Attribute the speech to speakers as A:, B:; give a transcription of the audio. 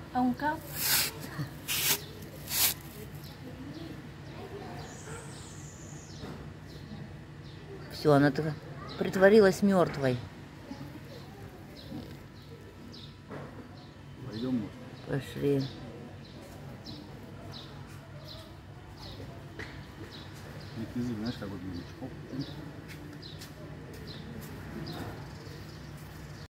A: А он как?
B: Все, она притворилась мертвой.
C: Пойдем, может.
B: Пошли.
C: Язык, знаешь, как вот чпок.